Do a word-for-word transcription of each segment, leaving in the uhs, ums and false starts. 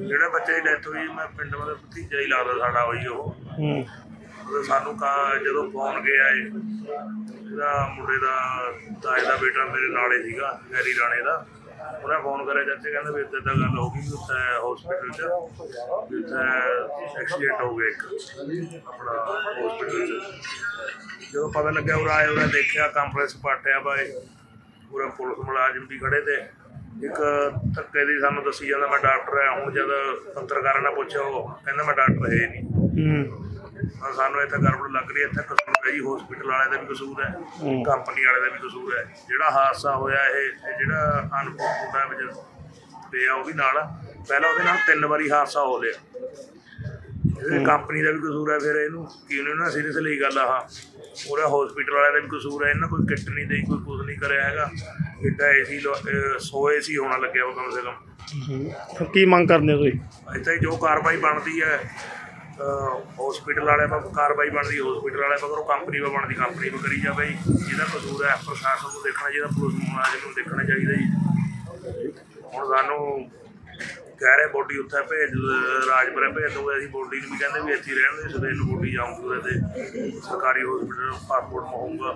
ਜਿਹੜੇ ਬੱਚੇ ਦੀ ਡੈਥ ਹੋਈ ਮੈਂ ਪਿੰਡ ਵਾਲੇ ਭਤੀਜਾ ਹੀ ਲੱਗਦਾ ਸਾਡਾ ਹੋਈ ਉਹ ਸਾਨੂੰ ਕਾ ਜਦੋਂ ਫੋਨ ਗਿਆ ਇਹਦਾ ਮੁੰਡੇ ਦਾ ਤਾਏ ਦਾ ਬੇਟਾ ਮੇਰੇ ਨਾਲ ਹੀ ਸੀਗਾ ਗੈਰੀ ਰਾਣੇ ਦਾ ਉਹਨੇ ਫੋਨ ਕਰਿਆ ਚਾਚੇ ਕਹਿੰਦੇ ਵੀ ਇੱਦਾਂ ਤਾਂ ਗੱਲ ਹੋ ਗਈ ਵੀ ਉੱਥੇ ਹੋਸਪਿਟਲ 'ਚ ਵੀ ਉੱਥੇ ਐਕਸੀਡੈਂਟ ਹੋ ਗਿਆ ਇੱਕ ਆਪਣਾ ਹੋਸਪਿਟਲ 'ਚ ਜਦੋਂ ਪਤਾ ਲੱਗਿਆ ਉਰੇ ਆਏ ਉਹਨੇ ਦੇਖਿਆ ਕੰਪਲੈਕਸ ਪਾਟਿਆ ਬਾਏ ਪੂਰਾ ਪੁਲਿਸ ਮੁਲਾਜ਼ਮ ਵੀ ਖੜੇ ਤੇ ਇੱਕ ਧੱਕੇ ਦੀ ਸਾਨੂੰ ਦੱਸੀ ਜਾਂਦਾ ਮੈਂ ਡਾਕਟਰ ਹੈ ਹੁਣ ਜਦ ਪੱਤਰਕਾਰਾਂ ਨੇ ਪੁੱਛਿਆ ਉਹ ਕਹਿੰਦਾ ਮੈਂ ਡਾਕਟਰ ਹੈ ਨਹੀਂ ਸਾਨੂੰ ਇੱਥੇ ਗੜਬੜ ਲੱਗ ਰਹੀ ਇੱਥੇ ਕਸੂਰ ਹੈ ਜੀ ਹੋਸਪਿਟਲ ਵਾਲੇ ਦਾ ਵੀ ਕਸੂਰ ਹੈ ਕੰਪਨੀ ਵਾਲੇ ਦਾ ਵੀ ਕਸੂਰ ਹੈ ਜਿਹੜਾ ਹਾਦਸਾ ਹੋਇਆ ਇਹ ਜਿਹੜਾ ਅਨਪੂਰ ਮੁੰਡਾ ਵਿੱਚ ਪਿਆ ਉਹ ਵੀ ਨਾਲ ਪਹਿਲਾਂ ਉਹਦੇ ਨਾਲ ਤਿੰਨ ਵਾਰੀ ਹਾਦਸਾ ਹੋ ਲਿਆ ਇਹਦੇ ਕੰਪਨੀ ਦਾ ਵੀ ਕਸੂਰ ਹੈ ਫਿਰ ਇਹਨੂੰ ਕੀ ਉਹਨਾਂ ਸੀਰੀਅਸ ਲਈ ਗੱਲ ਆਹ ਉਹਦਾ ਹੋਸਪਿਟਲ ਵਾਲਿਆਂ ਦਾ ਵੀ ਕਸੂਰ ਹੈ ਇਹਨਾਂ ਕੋਈ ਕਿੱਟ ਨਹੀਂ ਦੇਈ ਕੋਈ ਕੁਛ ਨਹੀਂ ਕਰਿਆ ਹੈਗਾ ਇੱਡਾ ਏ ਸੀ ਸੌ ਏ ਸੀ ਹੋਣਾ ਲੱਗਿਆ ਵਾ ਕਮ ਸੇ ਕਮ ਕੀ ਮੰਗ ਕਰਦੇ ਤੁਸੀਂ ਇੱਥੇ ਜੋ ਕਾਰਵਾਈ ਬਣਦੀ ਹੈ ਹੋਸਪਿਟਲ ਵਾਲੇ ਪਰ ਕਾਰਵਾਈ ਬਣਦੀ ਹੋਸਪਿਟਲ ਵਾਲੇ ਪਰ ਕੰਪਨੀ ਪਰ ਬਣਦੀ ਕੰਪਨੀ ਪਰ ਕਰੀ ਜਾਵੇ ਜੀ ਜਿਹਦਾ ਕਸੂਰ ਹੈ ਪ੍ਰਸ਼ਾਸਨ ਨੂੰ ਦੇਖਣਾ ਚਾਹੀਦਾ ਪੁਲਿਸ ਮੁਲਾਜ਼ਮ ਨੂੰ ਦੇਖਣਾ ਚਾਹੀਦਾ ਜੀ ਹੁਣ ਸਾਨੂੰ ਕਹਿ ਰਹੇ ਬੋਡੀ ਉੱਥੇ ਭੇਜ ਰਾਜਪੁਰੇ ਭੇਜ ਦਊਗੇ ਅਸੀਂ ਬੋਡੀ ਨੂੰ ਵੀ ਕਹਿੰਦੇ ਵੀ ਇੱਥੇ ਰਹਿਣ ਦੇ ਸਵੇਰ ਨੂੰ ਬੋਡੀ ਜਾਊਂਗੀ ਉਹਦੇ ਸਰਕਾਰੀ ਹੋਸਪਿਟਲ ਪਾਸਪੋਰਟ ਹੋਊਗਾ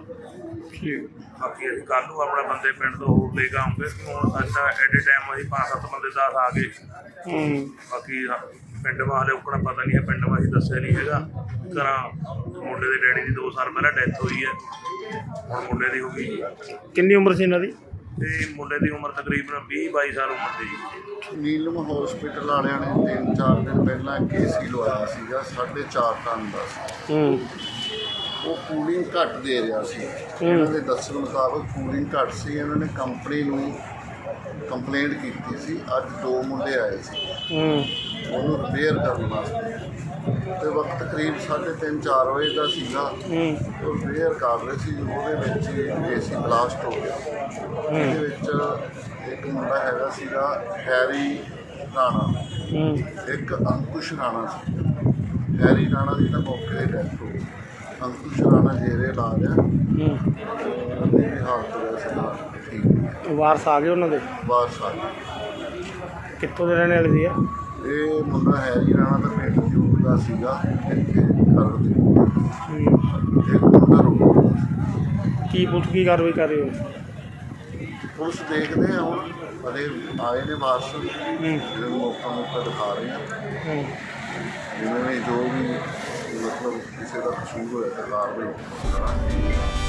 ਬਾਕੀ ਅਸੀਂ ਕੱਲ੍ਹ ਨੂੰ ਆਪਣਾ ਬੰਦੇ ਪਿੰਡ ਤੋਂ ਹੋਰ ਲੈ ਕੇ ਆਉਂਗੇ ਹੁਣ ਸਾਡਾ ਐਟ ਏ ਟਾਈਮ ਅਸੀਂ ਪੰਜ ਸੱਤ ਬੰਦੇ ਦਸ ਆ ਗਏ ਬਾਕੀ ਪਿੰਡ ਮਾ ਹਲੇ ਉੱਕਣਾ ਪਤਾ ਨਹੀਂ ਹੈ ਪਿੰਡ ਮਾ ਅਸੀਂ ਦੱਸਿਆ ਨਹੀਂ ਹੈਗਾ ਘਰਾਂ ਮੁੰਡੇ ਦੇ ਡੈਡੀ ਦੀ ਦੋ ਸਾਲ ਪਹਿਲਾਂ ਡੈਥ ਹੋਈ ਹੈ ਹੁਣ ਮੁੰਡੇ ਦੀ ਹੋ ਗਈ ਕਿੰਨੀ ਉਮਰ ਸੀ ਇਹਨਾਂ ਦੀ ਤੇ ਮੁੰਡੇ ਦੀ ਉਮਰ ਤਕਰੀਬਨ ਵੀਹ ਬਾਈ ਸਾਲ ਉਮਰ ਦੀ ਨੀਲਮ ਹੋਸਪਿਟਲ ਵਾਲਿਆਂ ਨੇ ਤਿੰਨ ਚਾਰ ਦਿਨ ਪਹਿਲਾਂ ਕੇ ਸੀ ਲਵਾਇਆ ਸੀਗਾ ਸਾਢੇ ਚਾਰ ਟਨ ਦਾ ਸੀ ਉਹ ਕੂਲਿੰਗ ਘੱਟ ਦੇ ਰਿਹਾ ਸੀ ਇਹਨਾਂ ਦੇ ਦੱਸਣ ਮੁਤਾਬਕ ਕੂਲਿੰਗ ਘੱਟ ਸੀ ਇਹਨਾਂ ਨੇ ਕੰਪਨੀ ਨੂੰ ਕੰਪਲੇਂਟ ਕੀਤੀ ਸੀ ਅੱਜ ਦੋ ਮੁੰਡੇ ਆਏ ਸੀ ਉਹਨੂੰ ਰਿਪੇਅਰ ਕਰਨ ਵਾਸਤੇ ਤੇ ਵਕਤ ਤਕਰੀਬ ਸਾਢੇ ਤਿੰਨ ਚਾਰ ਵਜੇ ਦਾ ਸੀਗਾ ਉਹ ਰਿਪੇਅਰ ਕਰ ਰਹੇ ਸੀ ਉਹਦੇ ਵਿੱਚ ਏ ਸੀ ਬਲਾਸਟ ਹੋ ਗਿਆ ਇਹਦੇ ਵਿੱਚ ਇੱਕ ਮੁੰਡਾ ਹੈਗਾ ਸੀਗਾ ਹੈਰੀ ਰਾਣਾ ਇੱਕ ਅੰਕੁਸ਼ ਰਾਣਾ ਸੀ ਹੈਰੀ ਰਾਣਾ ਦੀ ਤਾਂ ਮੌਕੇ 'ਤੇ ਡੈਥ ਹੋ ਗਈ ਅੰਕੁਸ਼ ਰਾਣਾ ਜੇਰੇ ਇਲਾਜ ਹੈ ਉਹਦੀ ਹਾਲਤ ਵੈਸੇ ਤਾਂ ਠੀਕ ਵਾਰਸ ਆ ਗਏ ਉਹਨਾਂ ਦੇ ਵਾਰਸ ਆ ਗਏ ਕਿੱਥੋਂ ਦੇ ਰਹਿਣ ਵਾਲੇ ਸੀ ਇਹ ਮੁੰਡਾ ਹੈਰੀ ਰਾਣਾ ਦਾ ਪਿੰਡ ਜੂਟ ਦਾ ਸੀਗਾ ਇੱਥੇ ਘਰ ਦੇ ਇੱਕ ਮੁੰਡਾ ਰੋਕੋ ਕੀ ਪੁੱਛ ਕੀ ਕਾਰਵਾਈ ਕਰ ਰਹੇ ਹੋ ਪੁਲਿਸ ਦੇਖਦੇ ਆ ਹੁਣ ਅਰੇ ਆਏ ਨੇ ਵਾਰਸ ਜਿਹੜੇ ਮੌਕਾ ਮੌਕਾ ਦਿਖਾ ਰਹੇ ਆ ਜਿਵੇਂ ਵੀ ਜੋ ਵੀ ਮਤਲਬ ਕਿਸੇ ਦਾ ਕਸੂਰ ਹੋਇਆ ਤਾਂ ਕਾਰਵਾਈ ਕਰਾਂਗੇ।